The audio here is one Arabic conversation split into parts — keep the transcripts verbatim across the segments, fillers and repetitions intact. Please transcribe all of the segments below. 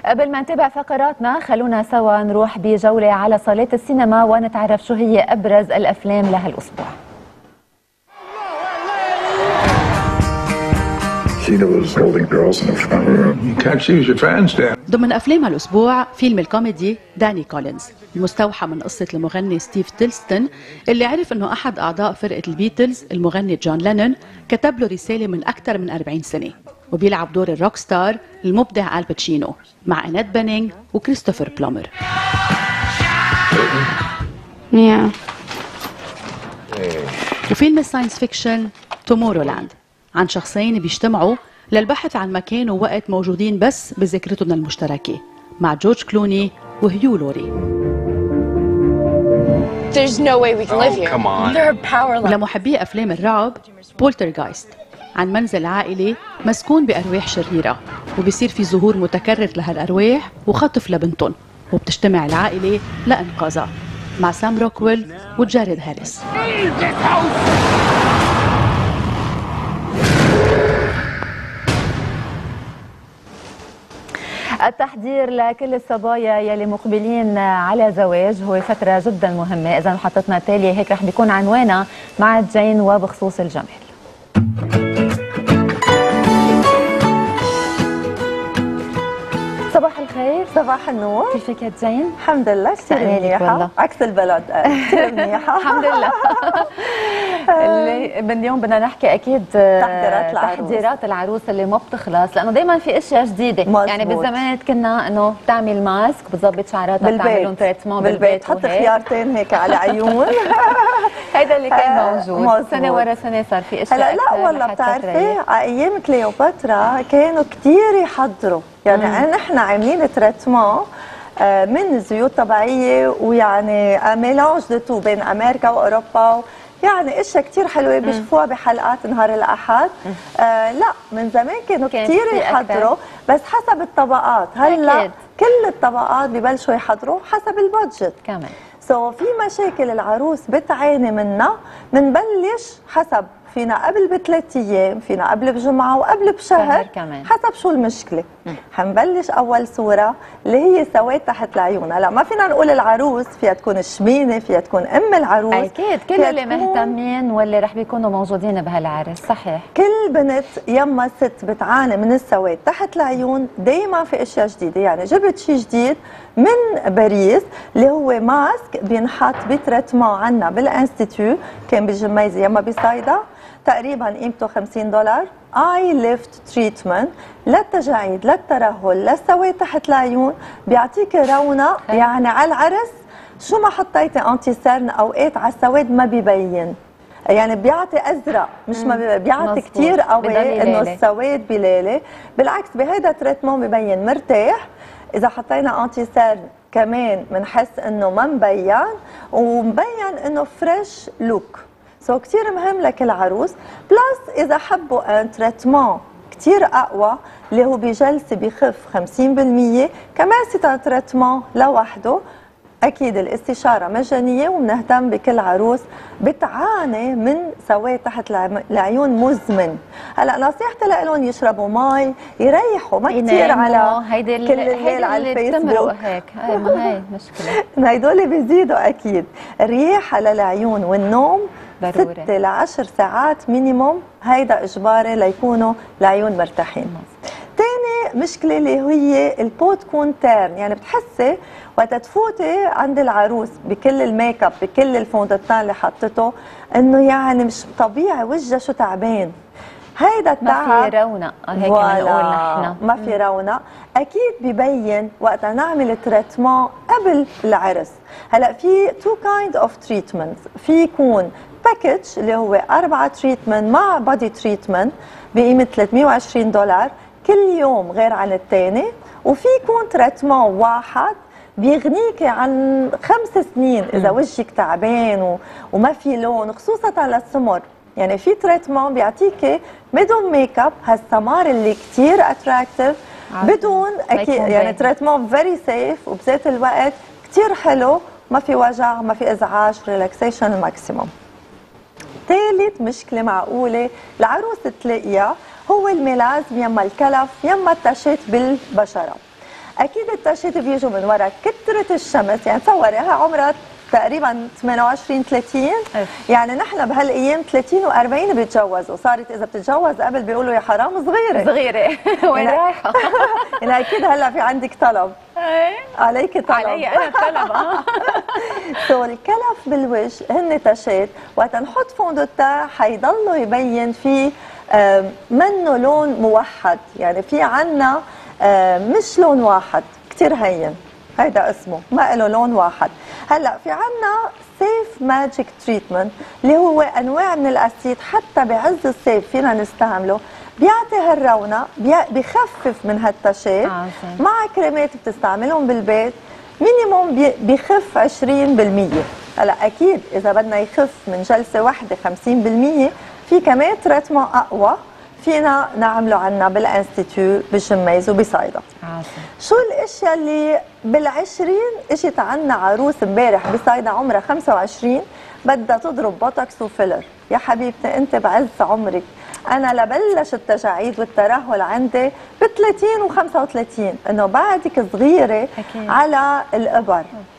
قبل ما نتابع فقراتنا خلونا سوا نروح بجولة على صالات السينما ونتعرف شو هي أبرز الأفلام لهالأسبوع. ضمن أفلام هالأسبوع فيلم الكوميدي داني كولينز المستوحى من قصة المغني ستيف تيلستون اللي عرف أنه أحد أعضاء فرقة البيتلز المغني جون لينون كتب له رسالة من أكثر من أربعين سنة، وبيلعب دور الروك ستار المبدع الباتشينو مع أنات بانينغ وكريستوفر بلومر. yeah. وفيلم الساينس فيكشن تومورولاند عن شخصين بيجتمعوا للبحث عن مكان ووقت موجودين بس بذاكرتهم المشتركة مع جورج كلوني وهيو لوري. There's no way we can live here. Come on. They're powerless. ولمحبي أفلام الرعب بولترغايست عن منزل عائلي مسكون بأرواح شريرة، وبيصير في ظهور متكرر لهالأرواح وخطف لبنتهم، وبتجتمع العائلة لإنقاذها مع سام روكويل وجاريد هاريس. التحضير لكل الصبايا يلي مقبلين على زواج هو فترة جدا مهمة، إذا محطتنا التالية هيك رح بيكون عنوانها مع جين وبخصوص الجمال. صباح الخير. صباح النور. كيفك يا جين؟ الحمد لله كثير منيحة، عكس البلد كثير منيحة. الحمد لله. اللي اليوم بدنا نحكي اكيد تحضيرات العروس تحضيرات العروس اللي ما بتخلص، لانه دائما في اشياء جديده. مزبوط. يعني بالزمان كنا انه بتعمل ماسك، بتظبط شعراتها، بتعملهم تريتمون بالبيت، تحط خيارتين هيك على عيون. هذا اللي كان موجود. مزبوط. سنه ورا سنه صار في اشياء. هلا لا والله بتعرفي على ايام كليوباترا كانوا كثير يحضروا، يعني نحن عاملين تريتمون من زيوت طبيعيه، ويعني ميلانج دو تو بين امريكا واوروبا، يعني اشياء كثير حلوه بيشوفوها بحلقات نهار الاحد. آه لا من زمان كانوا كثير يحضروا، بس حسب الطبقات. هلا كل الطبقات ببلشوا يحضروا حسب البادجت كمان. سو so, في مشاكل العروس بتعاني منها، بنبلش حسب، فينا قبل بثلاث ايام، فينا قبل بجمعه وقبل بشهر كمان. حسب شو المشكله. حنبلش اول صوره اللي هي سواد تحت العيون. هلا ما فينا نقول العروس فيها تكون شمينه، فيها تكون ام العروس. اكيد كل اللي مهتمين واللي رح بيكونوا موجودين بهالعرس. صحيح. كل بنت يما ست بتعاني من السواد تحت العيون، دائما في اشياء جديده. يعني جبت شيء جديد من باريس اللي هو ماسك بينحط بتريتمون عنا بالانستيتيو، كان بجميزه يما بصيدا، تقريبا قيمته خمسين دولار. اي ليفت تريتمنت للتجاعيد، للترهل، للسواد تحت العيون، بيعطيك رونق. يعني على العرس شو ما حطيتي انتي سيرن اوقات على السواد ما بيبين، يعني بيعطي ازرق مش ما بيبين، بيعطي كثير قوي انه السواد بليله. بالعكس بهذا التريتمون ببين مرتاح. اذا حطينا انتي سيرن كمان بنحس انه ما مبين، ومبين انه فريش لوك. سو كثير مهم لكل عروس. بلس اذا حبوا ان تريتمون كثير اقوى اللي هو بجلسه بخف خمسين بالمية، كمان سي تريتمون لوحده. اكيد الاستشاره مجانيه، وبنهتم بكل عروس بتعاني من سواد تحت العيون مزمن. هلا نصيحتي لهم يشربوا مي، يريحوا، ما كثير على هيدي كل الليل على الفيسبوك. هيك هاي ما هي مشكله. هدول بيزيدوا اكيد. الرياحه للعيون والنوم ضروري. ست لعشر ساعات مينيموم، هيدا اجباري ليكونوا العيون مرتاحين. ثاني مشكله اللي هي البو تكون تيرن، يعني بتحسي وقت تفوتي عند العروس بكل الميك اب بكل الفوندتان اللي حطته انه يعني مش طبيعي، وجهها شو تعبان. هيدا التعب ما في رونق، هيك بنقول نحن ما في رونق. اكيد ببين وقت نعمل تريتمون قبل العرس. هلا في تو كايند اوف تريتمنت، في يكون باكج اللي هو أربعة تريتمنت مع بادي تريتمنت بقيمه ثلاثمية وعشرين دولار كل يوم غير عن الثاني، وفي يكون تريتمون واحد بيغنيكي عن خمس سنين اذا وجهك تعبان وما في لون، خصوصا للسمر. يعني في تريتمون بيعطيكي بدون ميك اب هالسمار اللي كثير اتراكتيف بدون اكيد، يعني تريتمون فيري سيف، وبذات الوقت كثير حلو، ما في وجع، ما في ازعاج، ريلاكسيشن الماكسيموم. ثالث مشكله معقوله العروس تلاقيها هو الميلازم، يما الكلف، يما التشات بالبشره. اكيد التاشيت بيجوا من وراء كثره الشمس، يعني تصوريها عمرها تقريبا ثمانية وعشرين ثلاثين، يعني نحن بهالايام ثلاثين وأربعين بيتجوزوا، صارت اذا بتتجوز قبل بيقولوا يا حرام صغيره صغيره وين رايحه؟ يعني اكيد هلا في عندك طلب عليك طلب علي انا طلب اه سو الكلف بالوجه هن تاشات، وقت نحط فوندو تان حيضلوا يبين في منه لون موحد، يعني في عنا مش لون واحد كثير هين، هيدا اسمه ما له لون واحد. هلا في عنا سيف ماجيك تريتمنت اللي هو انواع من الاسيد حتى بعز الصيف فينا نستعمله، بيعطي هالرونق، بخفف من هالتاشات آه مع كريمات بتستعملهم بالبيت مينيموم بخف عشرين بالمية. هلا اكيد اذا بدنا يخف من جلسه واحده خمسين بالمية في كمان تريتمون اقوى فينا نعمله عنا بالانستيتيو بجميز وبصيدا. شو الاشياء اللي بالعشرين اجت عنا عروس امبارح بصيدا عمرها خمسة وعشرين بدها تضرب بوتوكس وفيلر؟ يا حبيبتي انت بعز عمرك، انا لبلش التجاعيد والترهل عندي ب ثلاثين وخمسة وثلاثين، انه بعدك صغيره أكيد. على الابر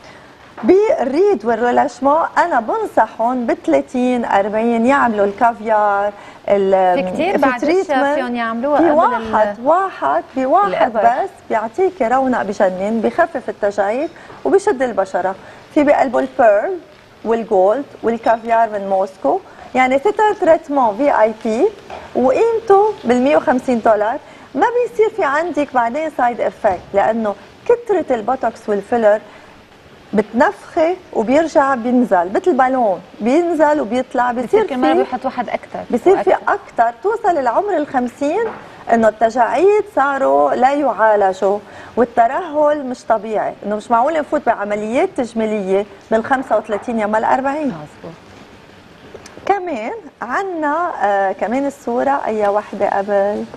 بالريد والريلاشمون انا بنصحهم ب ثلاثين أربعين يعملوا الكافيار. في كثير بعد اشياء فيهم يعملوها قبل بواحد واحد بواحد بس بيعطيكي رونق بجنن، بخفف التجاعيد وبشد البشره. في بقلبه البيرل والجولد والكافيار من موسكو، يعني ستة تريتمون في اي بي وقيمته بال مية وخمسين دولار. ما بيصير في عندك بعدين سايد افكت، لانه كثره البوتوكس والفيلر بتنفخي وبيرجع بينزل مثل بالون، بينزل وبيطلع، بيصير في كمان بيحط واحد اكثر، بيصير في اكثر توصل العمر الخمسين انه التجاعيد صاروا لا يعالجوا والترهل مش طبيعي، انه مش معقول نفوت بعمليات تجميليه بال خمسة وثلاثين يا مال أربعين. مظبوط. كمان عندنا آه كمان الصوره اي وحده قبل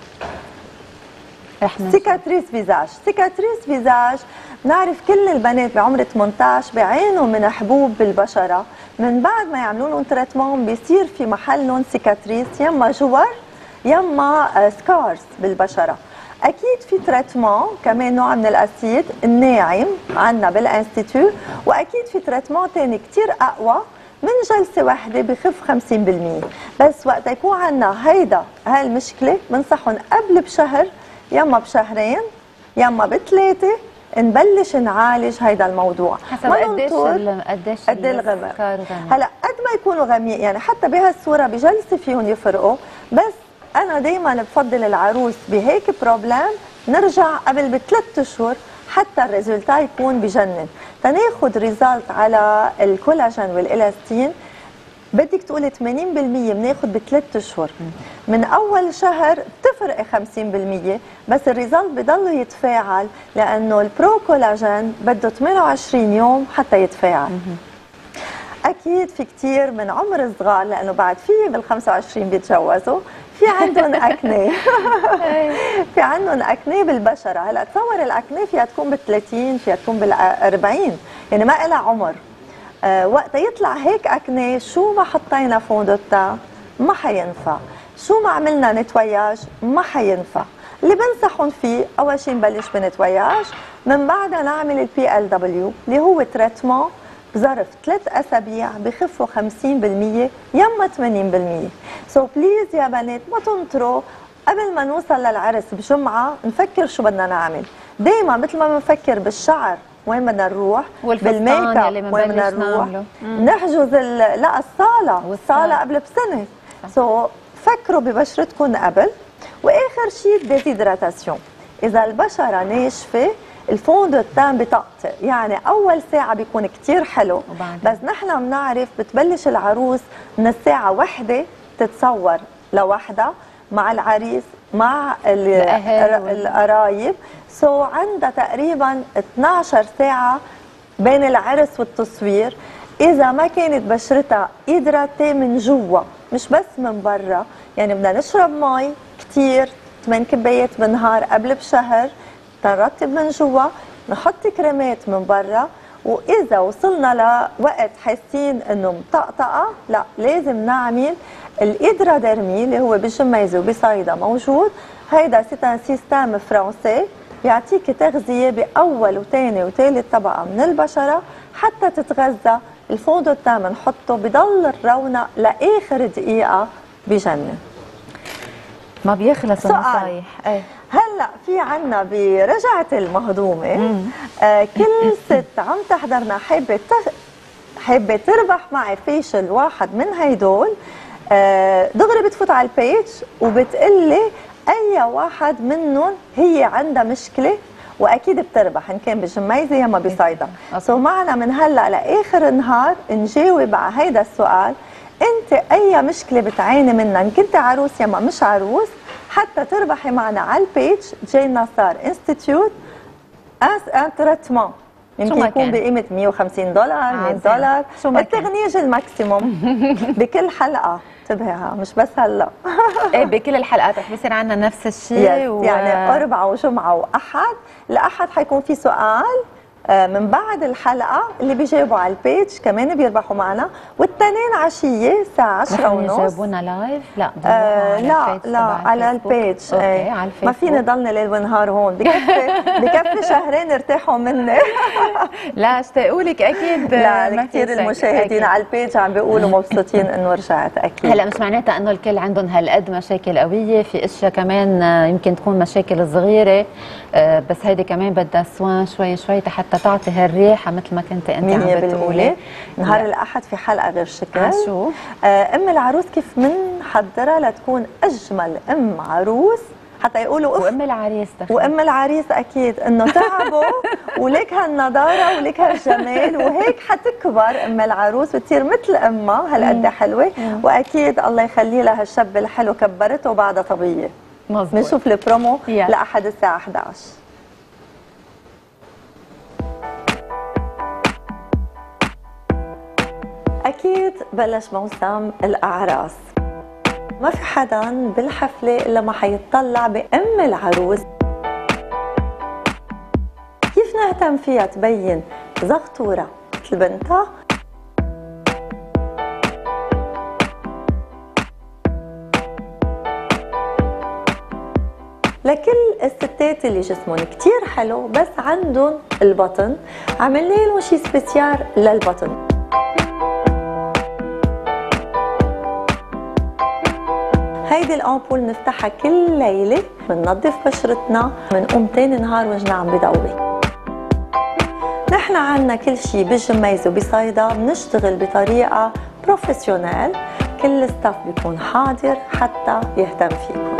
سيكاتريس فيزاج. سيكاتريس فيزاج بنعرف كل البنات بعمر ثمانية عشر بيعانوا من حبوب بالبشره، من بعد ما يعملوا لهم تريتمون بيصير في محلهم سيكاتريس، يما جور يما سكارز بالبشره. اكيد في تريتمون كمان نوع من الاسيد الناعم عندنا بالانستيتيو، واكيد في تريتمون ثاني كثير اقوى من جلسه واحده بخف خمسين بالمية. بس وقت يكون عندنا هيدا هالمشكله بنصحهم قبل بشهر يما بشهرين يما بثلاثه نبلش نعالج هيدا الموضوع. حسب قديش قديش قد الغمق. هلا قد ما يكونوا غميق، يعني حتى بهالصوره بجلسه فيهم يفرقوا، بس انا دائما بفضل العروس بهيك بروبلم نرجع قبل بثلاث اشهر حتى الريزلتا يكون بجنن، تناخذ ريزلت على الكولاجين والالاستين. بدك تقولي ثمانين بالمية بناخذ بثلاث اشهر، من اول شهر بتفرق خمسين بالمية، بس الريزلت بضل يتفاعل لانه البرو كولاجين بده ثمانية وعشرين يوم حتى يتفاعل. اكيد في كثير من عمر صغار لانه بعد في بال خمسة وعشرين بيتجوزوا في عندهم اكني في عندهم اكني بالبشره. هلا تصور الاكني فيها تكون بال ثلاثين فيها تكون بال أربعين، يعني ما لها عمر. أه وقت يطلع هيك اكني شو ما حطينا فوندو تان ما حينفع، شو ما عملنا نتوياج ما حينفع. اللي بنصحهم فيه اول شيء نبلش بنتوياج، من بعدها نعمل البي ال دبليو اللي هو تريتمون بظرف ثلاث اسابيع بخفوا خمسين بالمية يما ثمانين بالمية. سو so بليز يا بنات ما تنطروا قبل ما نوصل للعرس بجمعه نفكر شو بدنا نعمل. دائما مثل ما بنفكر بالشعر وين بدنا نروح، بالميك اب وين بدنا نروح، نحجز لا الصاله الصاله قبل بسنه. سو so فكروا ببشرتكم قبل. واخر شيء الديزيدراتاسيون، اذا البشره ناشفه الفوندو تان بطقطق، يعني اول ساعه بيكون كثير حلو، بس نحن بنعرف بتبلش العروس من الساعه واحدة تتصور لوحدها مع العريس مع القرايب. سو so عندها تقريبا اثنعش ساعه بين العرس والتصوير. اذا ما كانت بشرتها هيدراتي من جوا مش بس من برا، يعني بدنا نشرب مي كثير ثمان كبايات بالنهار قبل بشهر، تنرطب من جوا، نحط كريمات من برا. واذا وصلنا لوقت حاسين انه مطقطقه لا لازم نعمل الإدراديرمي اللي هو بجميزه وبصيدا موجود. هيدا سيت ان سيستم فرنسي بيعطيكي تغذيه باول وثاني وثالث طبقه من البشره حتى تتغذى. الفوندو التام بنحطه بضل الرونق لاخر دقيقه، بجنن. ما بيخلص النصايح. ايه هلا في عنا برجعه المهضومه آه كل ست عم تحضرنا حابه تغ... حابه تربح معي فيشل واحد من هيدول، آه دغري بتفوت على البيج وبتقلي اي واحد منهم هي عندها مشكله، واكيد بتربح ان كان بجميزه يا ما بصيدا. سو معنا من هلا لاخر النهار نجاوب على هيدا السؤال، انت اي مشكله بتعاني منها ان كنت عروس يا ما مش عروس، حتى تربحي معنا على البيج جين نصار انستيتيوت اس ان تريتمون يمكن يكون بقيمه مية وخمسين دولار مية دولار، التغنيج الماكسيموم بكل حلقه. انتبهي مش بس هلا ايه بكل الحلقات رح بيصير عندنا نفس الشيء و... يعني اربعاء وجمعه واحد. الاحد حيكون في سؤال من بعد الحلقه اللي بيجاوبوا على البيج كمان بيربحوا معنا، والتنين عشيه الساعه عشرة ونص يجاوبونا لايف. لا آه لا لا على البيج. اوكي على الفيسبوك. ما فيني ضلني ليل ونهار هون، بكفي بكفي شهرين ارتاحوا مني. لا اشتاقوا لك اكيد. لا كثير المشاهدين على البيج عم بيقولوا مبسوطين انه رجعت. اكيد هلا مش معناتها انه الكل عندهم هالقد مشاكل قويه، في اشياء كمان يمكن تكون مشاكل صغيره بس هيدي كمان بدها سوان شوي شوي حتى تعطي هالريحه مثل ما كنت انت عم بتقولي. نهار الاحد في حلقه غير شكل. شو آه ام العروس كيف منحضرها لتكون اجمل ام عروس، حتى يقولوا وام العريس دخل. وام العريس اكيد انه تعبوا ولك هالنضاره ولك هالجمال، وهيك حتكبر ام العروس وتصير مثل امها هالقد حلوه. واكيد الله يخلي لها هالشاب الحلو كبرته وبعدها طبيه. مظبوط. بنشوف البرومو لاحد الساعه إحدى عشر. أكيد بلش موسم الأعراس، ما في حدا بالحفلة إلا ما حيتطلع بأم العروس. كيف نهتم فيها تبين زغطورة مثل بنتها؟ لكل الستات اللي جسمهم كتير حلو بس عندهم البطن، عملنا لهم شي سبيسيال للبطن. هيدي الامبول نفتحها كل ليله، بننظف بشرتنا، بنقوم تاني نهار وجهنا عم بضوي. نحن عنا كل شيء بالجميز وبصيدا، بنشتغل بطريقه بروفيسيونيل، كل الستاف بيكون حاضر حتى يهتم فيكم.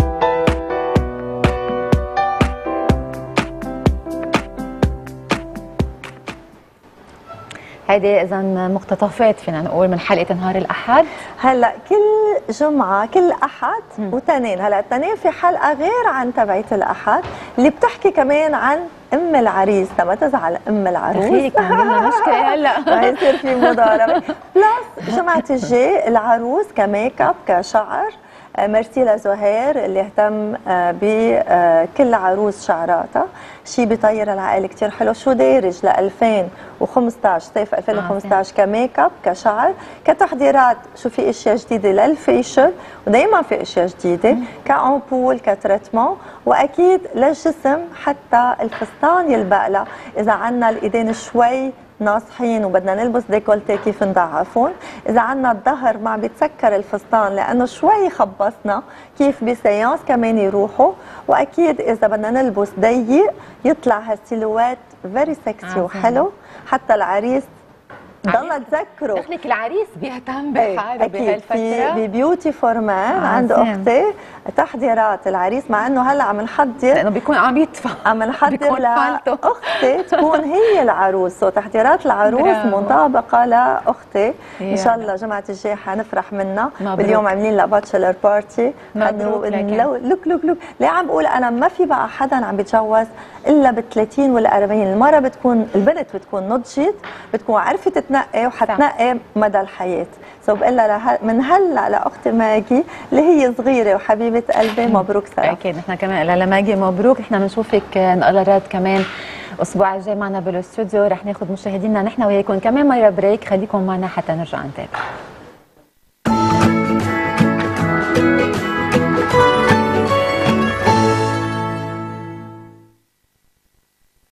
هيدي اذا مقتطفات فينا نقول من حلقه نهار الاحد. هلا كل جمعه كل احد وتنين، هلا التنين في حلقه غير عن تبعيه الاحد اللي بتحكي كمان عن ام العريس، لما تزعل ام العروس دخيلك عندنا مشكله هلا ما يصير في مضاربه. بلس جمعه الجاي العروس كميك اب كشعر، ميرسي لزهير اللي اهتم بكل عروس شعراتها، شيء بيطير العقل كثير حلو. شو دارج ل ألفين وخمسطعش صيف ألفين وخمسطعش كميك اب كشعر كتحضيرات. شو في اشياء جديده للفيشل، ودائما في اشياء جديده كامبول كتريتمون، واكيد للجسم حتى الفستان يلبق لها. اذا عندنا الايدين شوي ناصحين وبدنا نلبس ديكولتي كيف نضعفهم، اذا عندنا الظهر ما بيتسكر الفستان لانه شوي خبصنا كيف بسيانس كمان يروحوا، واكيد اذا بدنا نلبس ضيق يطلع هالسيلوات فيري سكسي وحلو حتى العريس ضل تذكره. دخلك العريس بيهتم بحاله بهالفتره. في ببيوتي فورمان عند اختي تحضيرات العريس، مع انه هلا عم نحضر لانه بيكون عم يدفع، عم نحضر لاختي تكون هي العروس. سو تحضيرات العروس مطابقه لاختي. ان شاء الله جمعه الجاي حنفرح منها. اليوم عاملين لها باتشلر بارتي. لوك لوك لوك ليه عم بقول انا ما في بقى حدا عم بيتجوز الا بال ثلاثين وال أربعين. المره بتكون البنت بتكون نضجت، بتكون عرفت تتنقي وحتنقي مدى الحياه. سو بقول لها من هلا لاختي ماجي اللي هي صغيره وحبيبه قلبي مبروك ساره. اكيد نحن كمان لماجي مبروك. نحن بنشوفك نقلرات كمان الاسبوع الجاي معنا بالاستوديو، رح ناخذ مشاهدينا نحن وياكم كمان مره بريك. خليكم معنا حتى نرجع نتابع.